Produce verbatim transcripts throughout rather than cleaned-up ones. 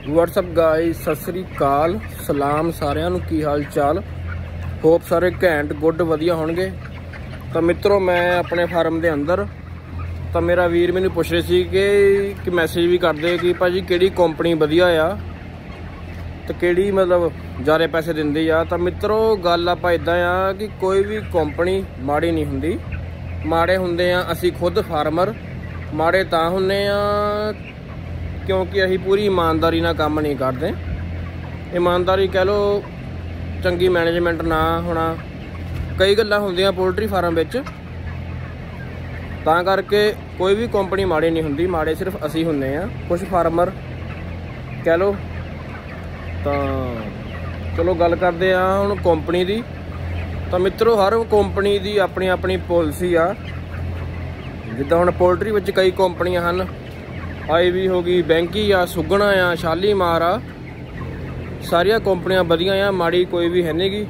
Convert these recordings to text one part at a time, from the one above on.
WhatsApp guys, सत श्री अकाल, सलाम सारिਆਂ ਨੂੰ। की हाल चाल? होप सारे घैंट गुड वधिया होणगे। तो मित्रों, मैं अपने फार्म के अंदर तो मेरा वीर मैनू पुछ रहे सी कि, कि मैसेज भी करते कि भाजी किहड़ी कंपनी वधिया आ तो किहड़ी मतलब ज़्यादा पैसे दिंदी आ। तो मित्रों, गल आपां इदां आ कि कोई भी कंपनी माड़ी नहीं हुंदी। माड़े हुंदे आ असीं खुद फार्मर। माड़े तां हुंदे आ क्योंकि असीं पूरी ईमानदारी नाल काम नहीं करते। ईमानदारी कह लो, चंगी मैनेजमेंट ना होना, कई गल्लां हुंदियां पोल्ट्री फार्म विच। तां करके कोई भी कंपनी माड़ी नहीं हुंदी, माड़े सिर्फ असीं हुंदे आ, कुछ फार्मर कह लो। तो चलो गल करते हैं हुण कंपनी दी। तो मित्रों, हर कंपनी दी अपनी अपनी पॉलिसी आ। जिद्दां हुण पोल्ट्री विच कई कंपनियां हन, आई वी हो गई, बैंकी आ, सुगना आ, शालीमार आ, सारिया कंपनियां वधिया आ, माड़ी कोई भी है नहीं गी।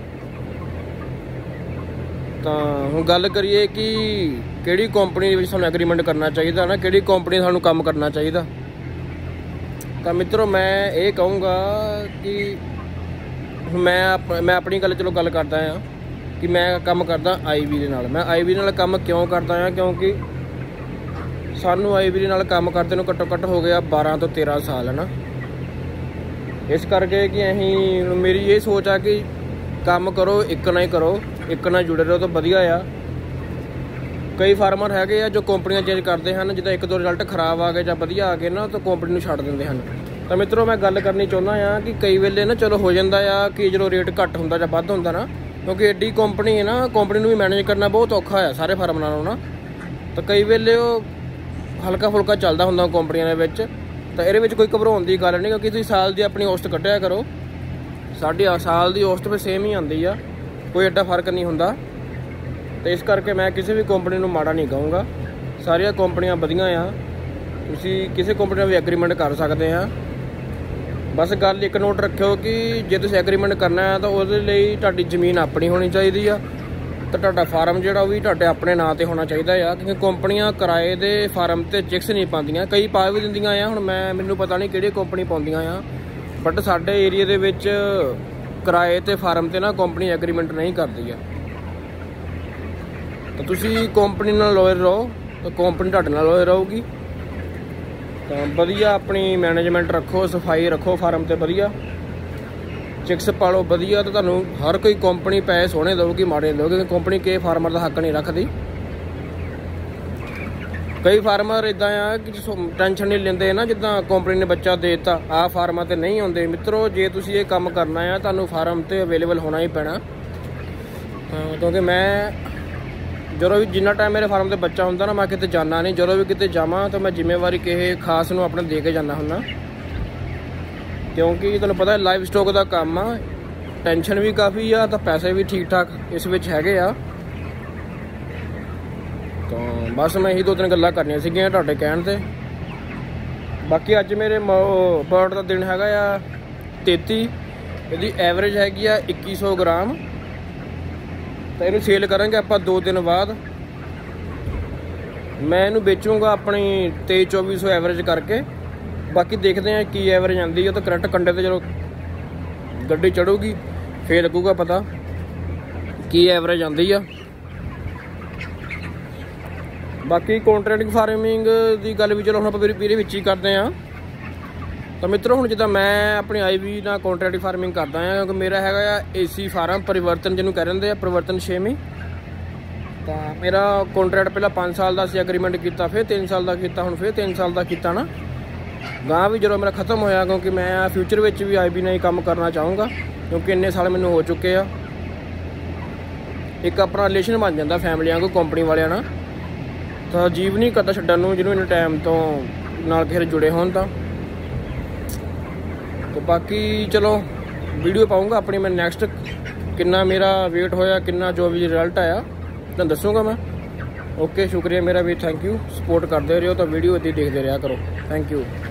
तो हुण गल करिए कि किहड़ी कंपनी विच सानूं एग्रीमेंट करना चाहिए ना, किहड़ी कंपनी सानूं काम करना चाहिए। तो मित्रों, मैं ये कहूँगा कि मैं अप, मैं अपनी गल चलो गल करदा हाँ कि मैं काम करदा आई वी दे नाल। मैं आई वी नाल काम क्यों करदा हाँ? क्योंकि सानू आई वी नाल काम करते घट्टो घट्ट हो गया बारह तो तेरह साल है ना। इस करके कि अहीं मेरी ये सोच आ कि काम करो एक ना ही करो, एक ना जुड़े रहो तो वधिया आ। कई फार्मर हैगे आ जो कंपनियां चेंज करते हैं, जिद्दां एक दो रिजल्ट खराब आ गए जां वधिया आ गए ना तो कंपनी नूं छड्ड दिंदे हन। तो मित्रों, मैं गल करनी चाहुंदा आ कि कई वेले ना चलो हो जांदा आ कि जो रेट घट हुंदा जां वध हुंदा ना, क्योंकि एडी कंपनी है ना, कंपनी नूं भी मैनेज करना बहुत औखा है सारे फार्म नालों ना। तो कई वेले हल्का फुल्का चलदा हुंदा कंपनियां दे विच। तो इहदे विच कोई घबराउण दी गल नहीं, क्योंकि तुसीं साल दी अपनी औसत कड्ढिया करो। साडी साल दी औसत फिर सेम ही आंदी आ, कोई एड्डा फर्क नहीं हुंदा। तो इस करके मैं किसी भी कंपनी नूं माड़ा नहीं कहूँगा, सारिया कंपनियां वधिया आ। तुसीं किसी कंपनी नाल भी एग्रीमेंट कर सकते हैं। बस गल एक नोट रखियो कि जे तुसीं एग्रीमेंट करना है तो उहदे लई तुहाडी जमीन अपनी होनी चाहिए आ, तो तुहाडा फार्म जिहड़ा वो भी तुहाडे अपने नां ते होना चाहिए आ। क्योंकि कंपनियां किराए दे फार्म ते चिक्स नहीं पाउंदियां, कई पा भी दिंदियां आ। हुण मैं मैनूं पता नहीं किहड़ी कंपनी पाउंदियां आ, बट साडे एरिए दे विच किराए ते फार्म ते ना कंपनी एग्रीमेंट नहीं करदी आ। तो तुसीं कंपनी नाल लॉयल रहो तो कंपनी तुहाडे नाल लॉयल रहूगी। तो वधिया अपनी मैनेजमेंट रखो, सफाई रखो फार्म ते, वधिया चिक्स पालो वधिया। तो तुहानूं हर कोई कंपनी पैसे सोहणे देगी, माड़े देगी, क्योंकि कंपनी के फार्मर का हक नहीं रखती। कई फार्मर इदां आ कि टेंशन नहीं लेंदे ना, जिद्दां कंपनी ने बच्चा देता आ फार्मां ते नहीं आउंदे। मित्रों, जे तुसीं ये काम करना है तुहानूं फार्म ते अवेलेबल होना ही पैना। क्योंकि मैं ਜਦੋਂ भी जिन्ना टाइम मेरे फार्म से बच्चा होंदा ना, मैं किते जाना नहीं। जो भी किते जावां तो मैं जिम्मेवारी किसी खास नूं अपने दे के जाना हुन्ना, क्योंकि तुहानूं पता है लाइव स्टॉक का काम आ, टेंशन भी काफ़ी आ तो पैसे भी ठीक ठाक इस विच हैगे आ। तो बस मैं यही दो तीन गल्लां करनियां सीगियां तुहाडे कहण ते। बाकी अज मेरे बर्ड का दिन हैगा आ तेती, इहदी एवरेज हैगी आ इक्की सौ ग्राम। तो इनू सेल करांगे आपां दो दिन बाद। मैं इनू बेचूँगा अपनी तेईस चौबीस सौ एवरेज करके। बाकी देखते हैं की एवरेज आती है, तो करंट कंडे तो चलो गड्डी चढ़ूगी फिर लगूगा पता की एवरेज आती है। बाकी कॉन्ट्रैक्ट फार्मिंग की गल भी चलो हम आप भी ही करते हैं। तो मित्रों, हुण जिद्दां मैं अपनी आई वी नाल कॉन्ट्रैक्ट फार्मिंग करदा हां, क्योंकि मेरा हैगा ए सी फार्म परिवर्तन जिन्होंने कह रहे हैं, परिवर्तन छेवीं। तो मेरा कॉन्ट्रैक्ट पहला पाँच साल का असीं एग्रीमेंट किया, फिर तीन साल का किया, हुण फिर तीन साल का किया ना। गांह भी जो मेरा खत्म होया, क्योंकि मैं फ्यूचर में भी आई वी नाल ही काम करना चाहूँगा, क्योंकि इन्ने साल मैनूं हो चुके आ। एक अपना रिलेशन बन जाता फैमिलियां को कंपनी वालियां नाल। तो अजीब नहीं करता छड्डण नूं जिन्होंने इन्ने टाइम तो नाल किसे जुड़े होण। तो तो बाकी चलो वीडियो पाऊँगा अपनी मैं नैक्सट, कितना मेरा वेट होया, कितना जो भी रिजल्ट आया तो दसूँगा मैं। ओके, शुक्रिया मेरा भी, थैंक यू। सपोर्ट करते रहो तो वीडियो इतनी देखते रहा करो। Thank you.